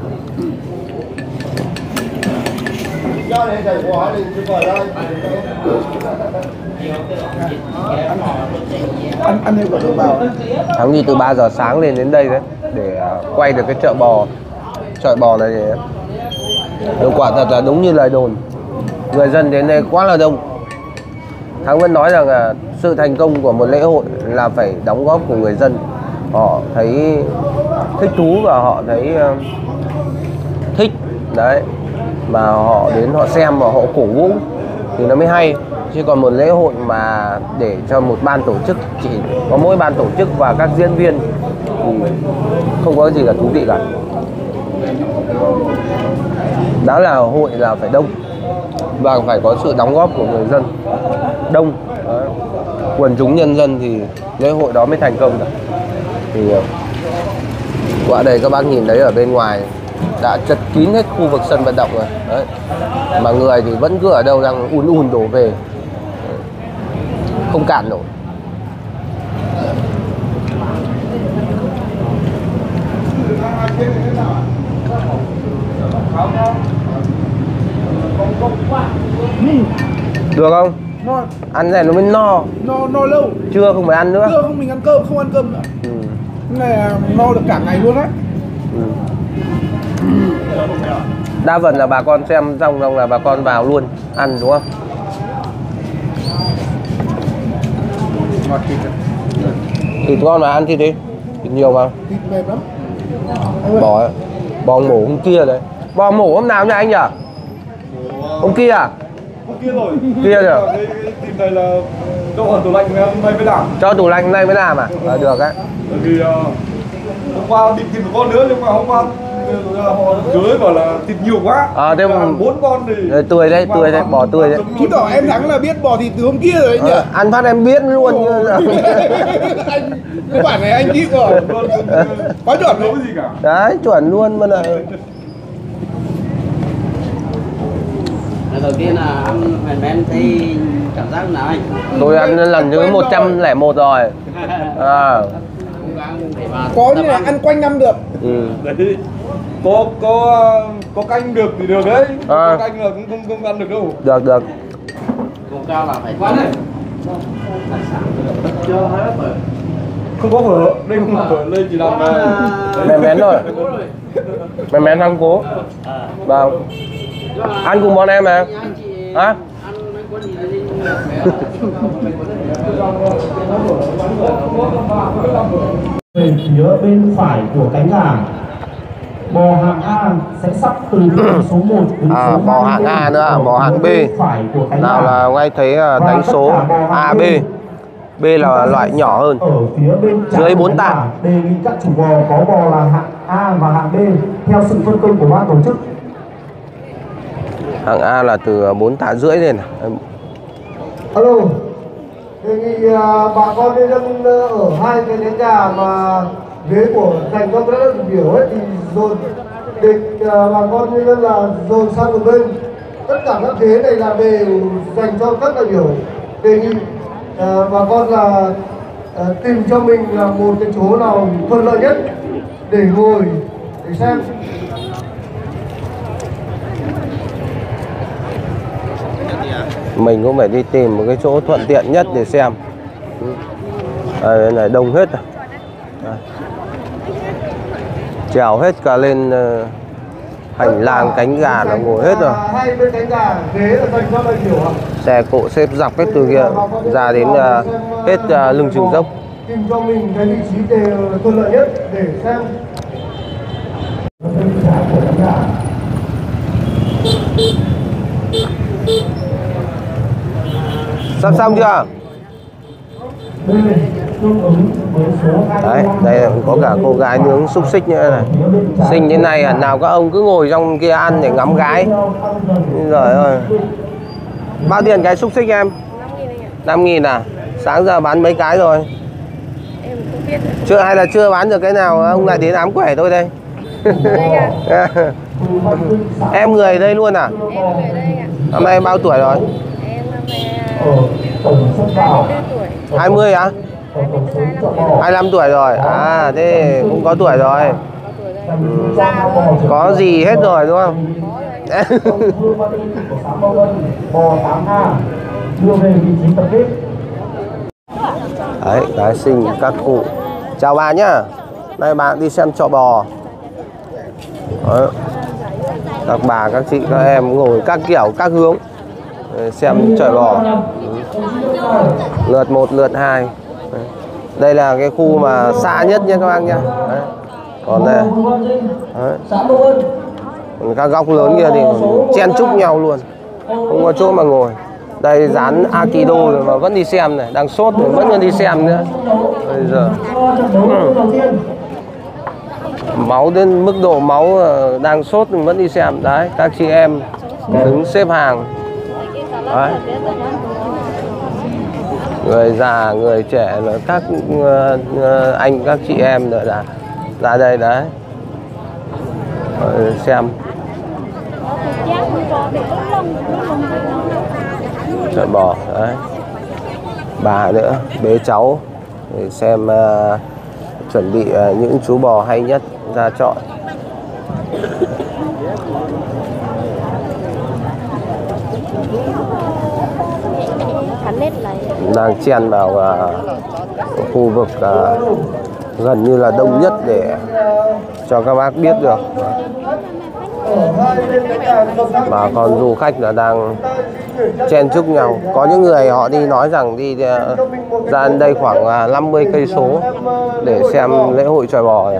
Ăn ăn thêm của đồng bào. Thắng đi từ ba giờ sáng lên đến đây đấy để uh, quay được cái chợ bò. Chợ bò này thì hiệu quả thật là đúng như lời đồn. Người dân đến đây quá là đông. Thắng vẫn nói rằng là sự thành công của một lễ hội là phải đóng góp của người dân. Họ thấy thích thú và họ thấy uh, thích đấy, mà họ đến họ xem và họ cổ vũ thì nó mới hay. Chứ còn một lễ hội mà để cho một ban tổ chức, chỉ có mỗi ban tổ chức và các diễn viên thì không có gì là thú vị cả. Đó là hội là phải đông và phải có sự đóng góp của người dân đông. Đấy. Quần chúng nhân dân thì lễ hội đó mới thành công được. Thì qua đây các bác nhìn thấy ở bên ngoài đã chật kín hết khu vực sân vận động rồi. Đấy. Mà người thì vẫn cứ ở đâu đang ùn ùn đổ về, không cản nổi. Được không? Ngon. Ăn này nó mới no. No no lâu. Trưa không phải ăn nữa. Trưa không mình ăn cơm, không ăn cơm nữa. Ừ. Cái này là no được cả ngày luôn á. Ừ. Đa phần là bà con xem xong xong là bà con vào luôn ăn đúng không? Ngọt thịt. Thịt ngon mà ăn thịt đi. Thịt nhiều mà. Thịt mềm lắm. Bò bò mổ hôm kia đấy. Bò mổ hôm nào nha anh nhỉ? Hôm kia à? Hôm kia rồi. Kia rồi. Cái, cái thịt này là cho ở tủ lạnh hôm nay mới làm. Cho tủ lạnh hôm nay mới làm à? À được á. Bởi vì uh, hôm qua định thịt một con nữa nhưng mà hôm qua uh, họ cưới bảo là thịt nhiều quá. À, thế mà bốn con thì tươi đấy, tươi đấy, bò tươi đấy. Chứng tỏ em Thắng là biết bò thịt từ hôm kia rồi anh nhỉ? À, ăn phát em biết luôn. Anh cái bản này anh biết rồi. Quá chuẩn nấu gì cả. Đấy, chuẩn luôn mà lại. Lần đầu tiên là ăn mèn mén thấy cảm giác nào anh? Tôi ăn lần thứ một trăm lẻ một rồi. À. Cố gắng để mà có như là ăn quanh năm được. Ừ. Đấy. Có có có canh được thì được đấy. À. Có canh là cũng không không ăn được đâu. Được được. Cố cao là phải quán đấy. Chưa hết rồi. Không có phở, đây không có phở, đây chỉ làm Mèn mén thôi. Mèn mén thắng cố. Vâng. Ăn cùng bọn em mà. Hả? Về phía bên phải của cánh gà Bò hạng A sẽ sắp từ số một đến À, số bò hạng A nữa, bò hạng B. Nào là ngay thấy đánh số A, B. B là loại nhỏ hơn, ở phía bên dưới bốn tạ. đề nghị các chủ bò có bò là hạng A và hạng B theo sự phân công của ban tổ chức. Hạng A là từ bốn tạ rưỡi lên. Alo, đề nghị uh, bà con nhân dân ở hai cái nến nhà mà ghế của dành cho các đại biểu ấy thì dồn địch uh, bà con nhân dân là dồn sang một bên. Tất cả các ghế này là đều dành cho các đại biểu. Đề nghị uh, bà con là uh, tìm cho mình là một cái chỗ nào thuận lợi nhất để ngồi để xem. Mình cũng phải đi tìm một cái chỗ thuận tiện nhất để xem. À, đây này đông hết rồi. À. Trèo hết cả lên uh, hành lang cánh gà là ngồi hết rồi. Hai bên cánh gà ghế là dành cho đại biểu ạ. Xe cộ xếp dọc hết từ kia ra đến uh, hết uh, lưng chừng dốc. Tìm cho mình cái vị trí để thuận lợi nhất để xem. Sắp xong chưa? Đấy, đây có cả cô gái nướng xúc xích nữa này. Sinh thế này hẳn nào các ông cứ ngồi trong kia ăn để ngắm gái. Rồi ơi. Bao tiền cái xúc xích em? năm nghìn à? Sáng giờ bán mấy cái rồi? Em không biết. Chưa hay là chưa bán được cái nào ông lại đến ám quẻ tôi đây. Em người đây luôn à? Em người đây ạ. Năm nay bao tuổi rồi? Em năm nay hai mươi tư tuổi. hai mươi á? hai mươi lăm tuổi rồi. À thế cũng có tuổi rồi. Ừ. Có gì hết rồi đúng không? Đấy, gái xinh các cụ. Chào bà nhá. Nay bạn đi xem chợ bò. Đấy. Các bà, các chị, các em ngồi các kiểu, các hướng xem chợ bò. Lượt một, lượt hai. Đây là cái khu mà xa nhất nha các bác nhá. Đấy. Còn đây đấy. Còn các góc lớn kia thì chen chúc nhau luôn, không có chỗ mà ngồi. Đây dán Akido rồi mà vẫn đi xem này, đang sốt rồi vẫn còn đi xem nữa. Bây giờ ừ. Máu đến mức độ máu đang sốt mình vẫn đi xem. Đấy, các chị em đứng xếp hàng. Đấy. Người già, người trẻ, các uh, anh, các chị em nữa là ra đây đấy. Rồi xem chợ bò đấy. Bà nữa bế cháu để xem uh, chuẩn bị uh, những chú bò hay nhất ra chọn. Đang chen vào uh, khu vực uh, gần như là đông nhất để cho các bác biết được. Mà còn du khách là đang chen chúc nhau. Có những người họ đi nói rằng đi uh, ra đây khoảng uh, năm mươi cây số để xem lễ hội chọi bò này.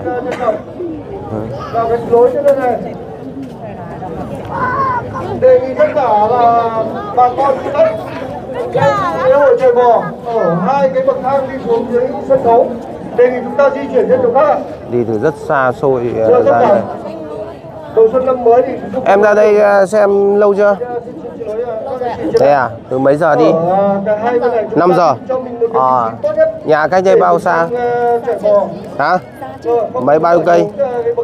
Đề nghị tất cả là bà con du khách lễ hội chọi bò ở hai cái bậc thang đi xuống dưới sân khấu. Đề nghị chúng ta di chuyển trên chỗ khác ạ. Đi từ rất xa xôi uh, ra đây. Đầu xuân năm mới thì em ra đây uh, xem lâu chưa? Thế à? Từ mấy giờ đi? năm giờ. À, nhà cách đây bao xa? Hả? Mấy bao nhiêu cây?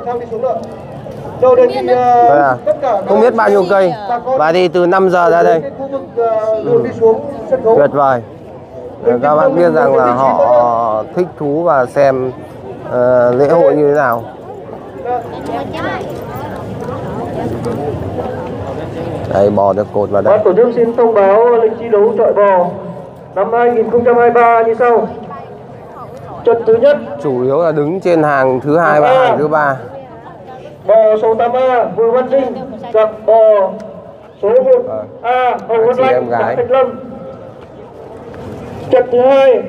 Đấy à? Không biết bao nhiêu cây. Và đi từ năm giờ ra đây. Ừ. Tuyệt vời. Các bạn biết rằng là họ thích thú và xem uh, lễ hội như thế nào. Đây, bò được cột vào đây. Ban tổ chức xin thông báo lịch thi đấu chọi bò năm hai nghìn không trăm hai mươi ba như sau. Trận thứ nhất chủ yếu là đứng trên hàng thứ hai và hàng thứ ba. Bò số tám A Bùi Văn Trinh gặp bò số một A Hồng Văn Lanh Thạch Thạch Lâm. Trận thứ hai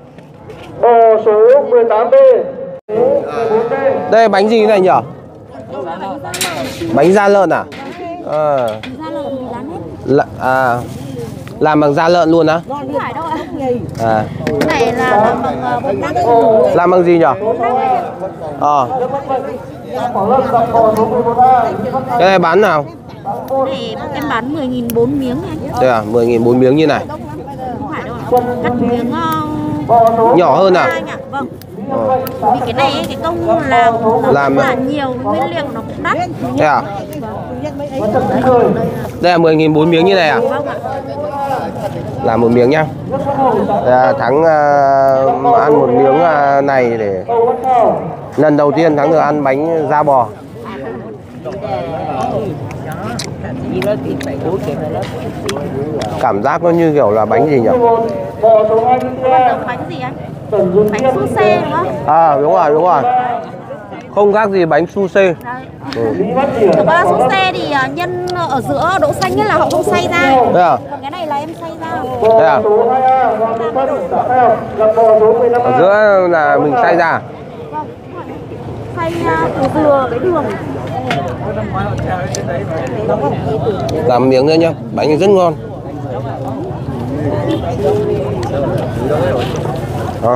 bò số mười tám B. Đây bánh gì này nhỉ? Bánh da lợn à? À. L à làm bằng da lợn luôn á? Không phải đâu ạ. À. Này là bằng bột năng. Làm bằng gì nhỉ? Ờ. Cái này bán nào? Này em bán mười nghìn bốn miếng anh. Đây à, mười nghìn bốn miếng như này. Không phải đâu ạ. Cắt miếng uh... nhỏ hơn à? Vâng. Ờ. Vì cái này cái công làm làm là nhiều, nguyên liệu nó cũng đắt. Đây à? Đây là mười nghìn bốn miếng như này à? Vâng ạ. Làm một miếng nhá. À, Thắng uh, ăn một miếng uh, này để lần đầu tiên Thắng được ăn bánh da bò. Cảm giác nó như kiểu là bánh gì nhỉ? Bánh gì anh? Bánh su xê đúng không? À đúng rồi, đúng rồi. Không khác gì bánh su xê. Ừ. Thực ra su xê thì nhân ở giữa đỗ xanh ấy là họ không xay ra. Đây à? Còn cái này là em xay ra. Đây à? Ở giữa là mình xay ra. Vâng. Xay từ dừa với đường. Làm miếng nữa nhá, bánh rất ngon. À.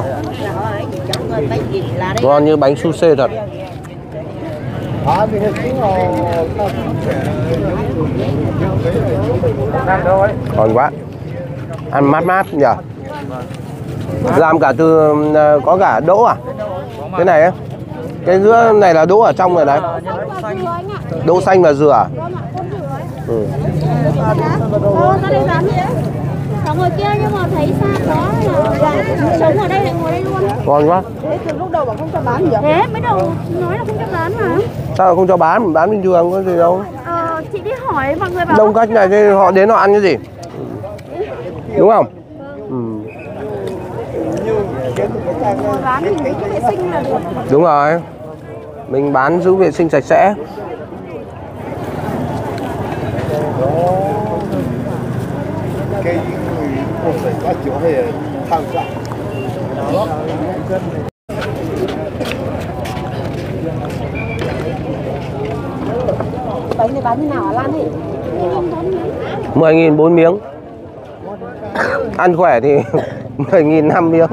Ngon như bánh su xê thật. Ngon quá. Ăn mát mát nhỉ. Làm cả từ có cả đỗ à? Cái này ấy. Cái giữa này là đỗ ở trong rồi đấy. Đỗ xanh và dừa à? Ừ. Có ngồi kia nhưng mà thấy xa quá là sống ở đây lại ngồi đây luôn. Ngon quá. Thế từ lúc đầu bảo không cho bán gì? Thế mới đầu nói là không cho bán mà. Sao lại không cho bán? Bán bình thường có gì đâu. Ờ, chị đi hỏi mọi người bảo đông khách này thì họ đến họ ăn cái gì? Đúng không? Ừ. Bán thì giữ vệ sinh là được. Đúng rồi. Mình bán giữ vệ sinh sạch sẽ. cái người không phải quá chỗ hay tham gia. Bánh này bán như nào hả Lan ấy? mười nghìn bốn miếng. Ăn khỏe thì mười nghìn năm miếng.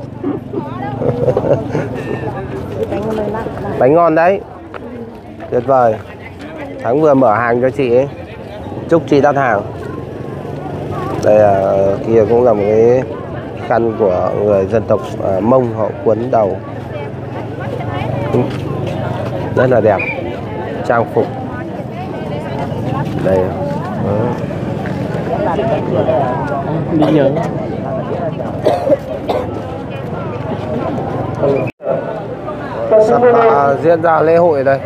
Bánh ngon đấy. Tuyệt vời. Thắng vừa mở hàng cho chị ấy. Chúc chị đắt hàng. Đây là kia cũng là một cái khăn của người dân tộc uh, Mông, họ quấn đầu. Rất là đẹp. Trang phục. Đây. Đi nhớ. Sắp uh, diễn ra lễ hội đây.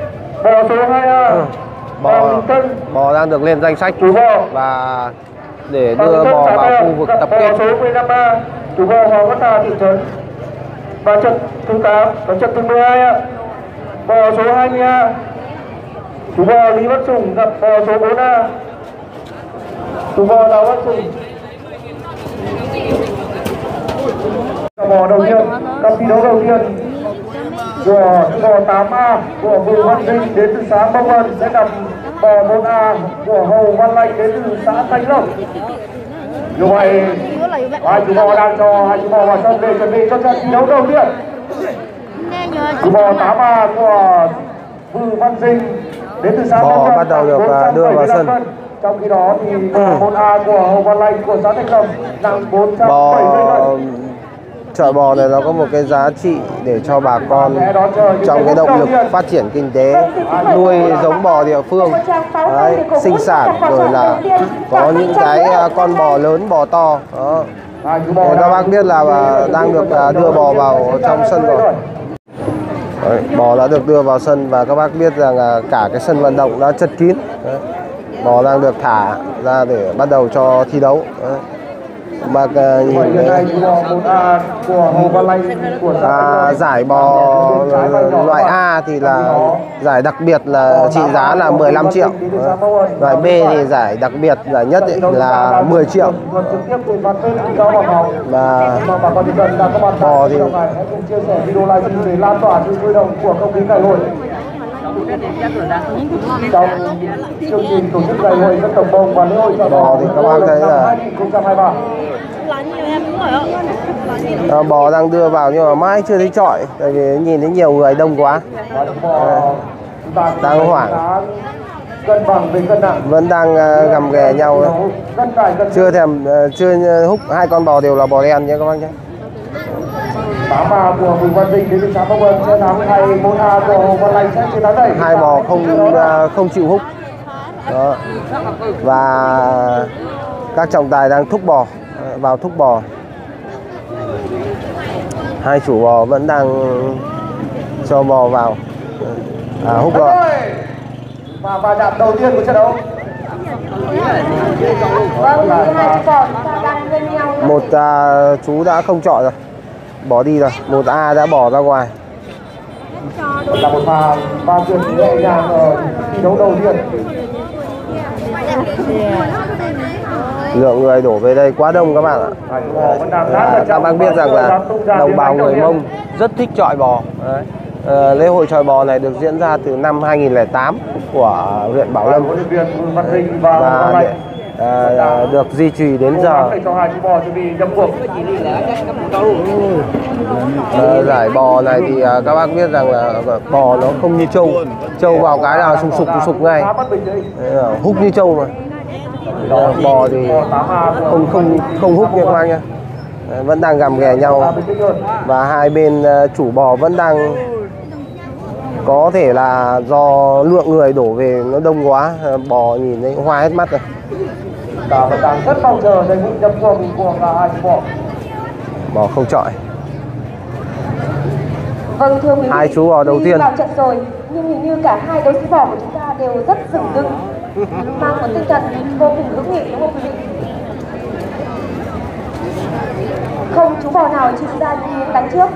Bò, bò đang được lên danh sách và để đưa bò vào khu vực tập kết. Số mười lăm A, chủ bò Hoàng Văn Hà thị trấn. Và trận thứ tám và trận thứ mười hai ạ. Bò số hai mươi A, chủ bò Lý Văn Sùng gặp bò số bốn A, chủ bò Đào Văn Sùng. Bò đầu tiên, cặp thi đấu đầu tiên của bò tám A của Bùi Văn Vinh đến từ xã Bắc Vân sẽ gặp bò một A của Hồ Văn Lanh đến từ xã Thanh Lộc. Như vậy, hai chú bò đang cho hai chú bò vào sân để chuẩn bị cho trận thi đấu đầu tiên. Chú bò tám A của Bùi Văn Vinh đến từ xã Bắc Vân bắt đầu được đưa vào sân. Trong khi đó thì một A của Hồ Văn Lanh của xã Thanh Lộc nặng bốn trăm bảy mươi cân. Chợ bò này nó có một cái giá trị để cho bà con trong cái động lực phát triển kinh tế, nuôi giống bò địa phương. Đấy, sinh sản rồi là có những cái con bò lớn, bò to. Đó. Để các bác biết là đang được đưa bò vào trong sân rồi. Đấy, bò đã được đưa vào sân và các bác biết rằng là cả cái sân vận động đã chật kín. Đấy. Bò đang được thả ra để bắt đầu cho thi đấu. Đấy. Bác uh, nhìn đấy. À, giải bò loại A thì là giải đặc biệt là trị giá là mười lăm triệu. Loại B thì giải đặc biệt giải nhất là mười triệu. Và bò thì Trong chương trình tổ chức ngày hội dân tộc Mông và lễ hội chợ Bò thì các bác thấy là hai không hai ba. à, bò đang đưa vào nhưng mà mãi chưa thấy chọi, tại vì nhìn thấy nhiều người đông quá. À, đang hoảng, cân bằng về cân nặng, vẫn đang uh, gầm ghè nhau đấy. Chưa thèm uh, chưa húc. Hai con bò đều là bò đen nhé các bác nhé. Tám A của Bùi Văn Đình đến từ xã Bắc Vân chiến thắng hay một A của Hồ Văn Lành sẽ chiến thắng đây. Hai bò không uh, không chịu húc. Đó. Và các trọng tài đang thúc bò, vào thúc bò. Hai chủ bò vẫn đang cho bò vào. À, húc bò. Và va chạm đầu tiên của trận đấu. Một uh, chú đã không chọi rồi, bỏ đi rồi. Một A đã bỏ ra ngoài. Là một pha pha chuyển nhẹ nhàng ở thi đấu đầu tiên. Lượng người đổ về đây quá đông các bạn ạ. À, các bác biết rằng là đồng bào người Mông rất thích chọi bò. Đấy. À, lễ hội chọi bò này được diễn ra từ năm hai nghìn không trăm lẻ tám của huyện Bảo Lâm và à, được duy trì đến giờ. À, giải bò này thì à, các bác biết rằng là bò nó không như trâu, trâu vào cái nào sùng sục sùng sục ngay, húc như trâu mà. À, bò thì không không không húc như các bác nhá. À, vẫn đang gầm ghè nhau và hai bên uh, chủ bò vẫn đang, có thể là do lượng người đổ về nó đông quá, uh, bò nhìn thấy hoa hết mắt rồi. Cả vẫn đang rất mong chờ giây phút nhập cuộc của cả hai chú bò. Bò không chọi. Vâng, thưa quý vị, hai chú bò đầu tiên vào trận rồi, nhưng hình như cả hai đấu sĩ bò của chúng ta đều rất dửng dưng, mang một tinh thần vô cùng hữu nghị, đúng không quý vị? Không chú bò nào chịu ra đi đánh trước.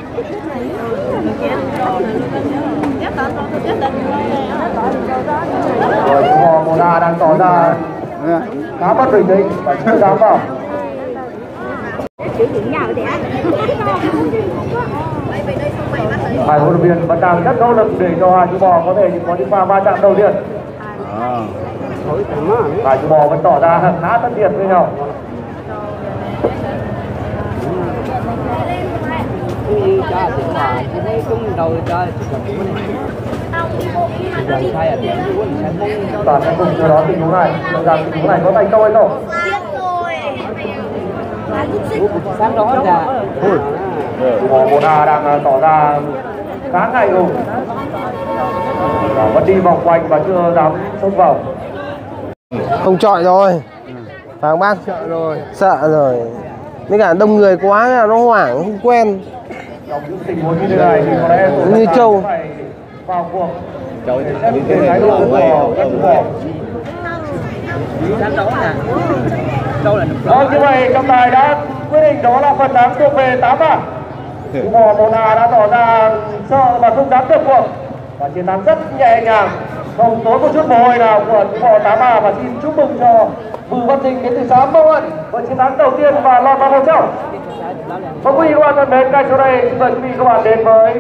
Rồi chú bò Mona đang tỏ ra khá bất bình tĩnh và chưa dám vào. Hai huấn luyện viên vẫn đang rất nỗ lực để cho hai chú bò có thể có những pha va chạm đầu tiên. Hai chú bò vẫn tỏ ra khá thân thiện với nhau. Toàn sẽ cùng chờ đón tình huống này, rằng tình huống này có thành công hay không? Sáng đó là Bò Mona đang tỏ ra khá ngại ngùng và vẫn đi vòng quanh và chưa dám xông vào. không chọi rồi, phải không bác? Sợ rồi, sợ rồi. Với cả đông người quá là nó hoảng, không quen. Trong những tình huống như thế này thì có lẽ như trâu phải vào cuộc. Trâu thì cái thái độ của các chú bò. sáng đó là đâu là Vâng, như vậy trọng tài đã quyết định đó là phần thắng thuộc về tám A. Chú bò Mona đã tỏ ra sợ và không dám tiếp cuộc và chiến thắng rất nhẹ nhàng, không tốn một chút mồ hôi nào của chú bò tám A. Và xin chúc mừng cho Bùi Văn Đình đến từ xã Mông Ân với chiến thắng đầu tiên và lọt vào vòng trong. Và quý vị các bạn thân mến, ngay sau đây xin mời quý vị các bạn đến với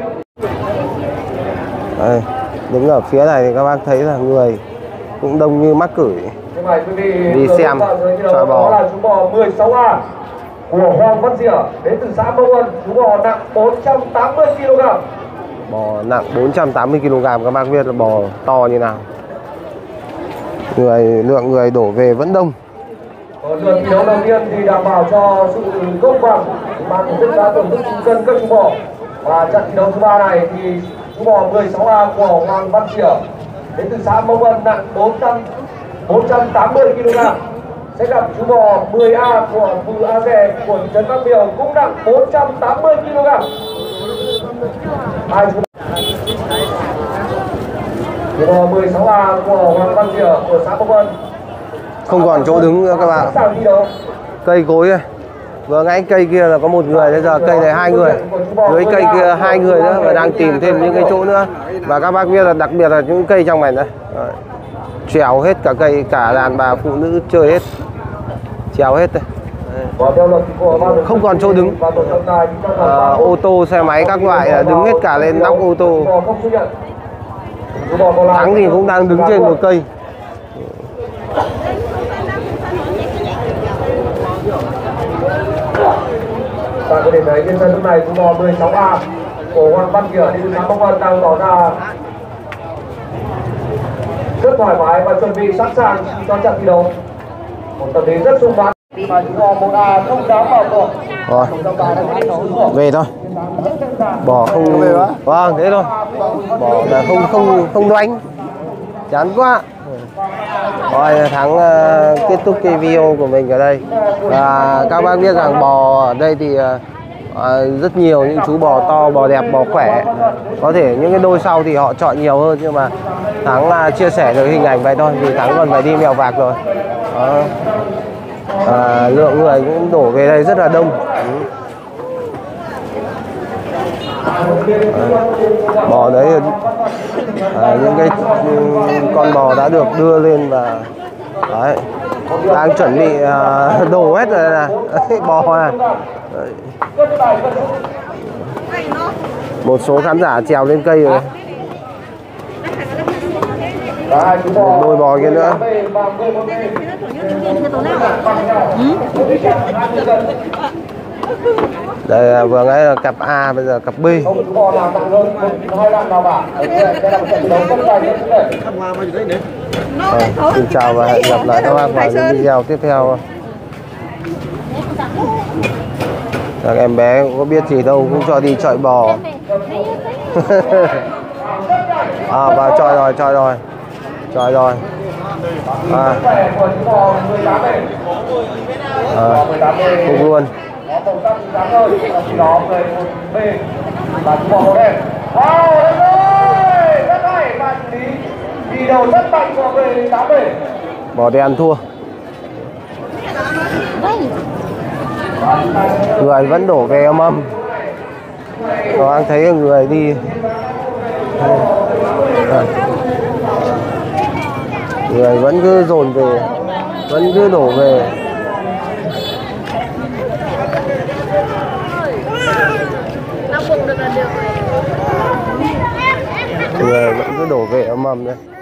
đây, đứng ở phía này thì các bác thấy là người cũng đông như mắc cửi đi xem chọi bò. Đó là chú bò mười sáu A của Hoàng Văn Diệu đến từ xã Mông Ân, chú bò nặng bốn trăm tám mươi ki lô gam. Bò nặng bốn trăm tám mươi ki lô gam, các bác biết là bò to như nào. Người lượng người đổ về vẫn đông. Lượt thi đấu đầu tiên thì đảm bảo cho sự công bằng mang tổ chức đã tổ chức cân các chú bò. Và trận thi đấu thứ ba này thì chú bò mười sáu A của Hoàng Văn Diệu đến từ xã Mông Ân nặng bốn trăm tám mươi ki lô gam sẽ gặp chú bò mười A của Bùi A Dè của thị trấn Bắc Miều cũng nặng bốn trăm tám mươi ki lô gam. Hai chú chú bò mười sáu A của Hoàng Văn Diệu của xã Mông Ân Không còn chỗ đứng nữa các bạn. Cây cối này. Vừa nãy cây kia là có một người, bây giờ cây này hai người. Dưới cây kia hai người nữa và đang tìm thêm những cái chỗ nữa. Và các bác biết là đặc biệt là những cây trong này này. Đấy. Trèo hết cả cây, cả đàn bà phụ nữ chơi hết. Trèo hết đây. Không còn chỗ đứng. À, ô tô, xe máy các loại đứng hết cả lên nóc ô tô. chú bò còn lại Thắng thì cũng đang đứng trên một cây. Tại thời điểm đấy trên sân lúc này chú bò mười sáu A của Hoàng Văn Kiệt đi từ Nam Bắc Vân đang tỏ ra rất thoải mái và chuẩn bị sẵn sàng cho trận thi đấu. Một tâm lý rất sung mãn mà chú bò một A không dám vào cuộc. Rồi, về thôi. Bò không về quá. Vâng, thế thôi. Bò là không không không đánh. Chán quá. Rồi Thắng uh, kết thúc cái video của mình ở đây. Và các bác biết rằng bò ở đây thì uh, rất nhiều những chú bò to, bò đẹp, bò khỏe. Có thể những cái đôi sau thì họ chọn nhiều hơn, nhưng mà Thắng uh, chia sẻ được hình ảnh vậy thôi, vì Thắng còn phải đi Mèo Vạc rồi. Đó. À, lượng người cũng đổ về đây rất là đông. À, bò đấy à, những cái con bò đã được đưa lên và đấy, đang chuẩn bị à, đổ hết rồi nè. Bò này. Đấy. Một số khán giả trèo lên cây rồi. Một đôi bò kia nữa. Đây vừa nãy là cặp A, bây giờ cặp B. Rồi, xin chào và hẹn gặp lại các bác vào những video tiếp theo. Các em bé cũng có biết gì đâu, cũng cho đi chọi bò. À, vào chọi rồi, chọi rồi, chọi rồi. À, à phục luôn. Bò đen thua. Người vẫn đổ về âm âm. Có anh thấy người đi. À. Người vẫn cứ dồn về, vẫn cứ đổ về. Người vẫn cứ đổ về âm âm đấy.